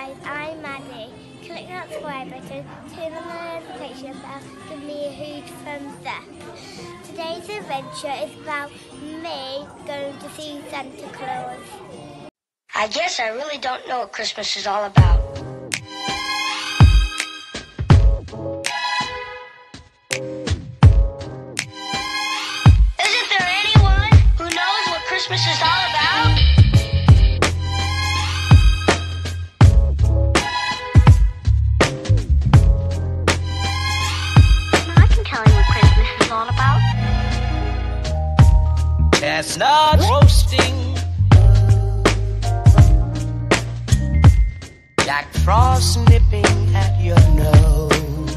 guys, I'm Maddie. Click that subscribe button, turn on the notification bell, give me a huge thumbs up. Today's adventure is about me going to see Santa Claus. I guess I really don't know what Christmas is all about. Isn't there anyone who knows what Christmas is all about? I can tell you what Christmas is all about. Chestnuts roasting, Jack Frost nipping at your nose.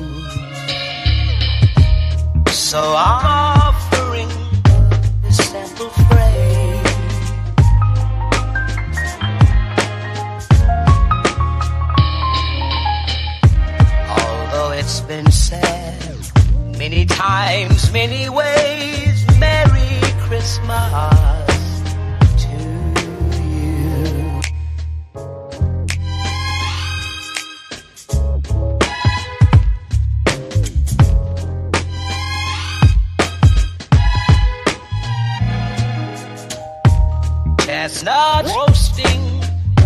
So I'm offering this simple phrase. Although it's been said many times, many ways, Merry Christmas to you. Chestnut roasting,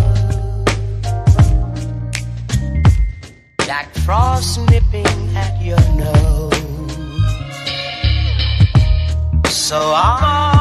Jack Frost nipping at your nose. So I'm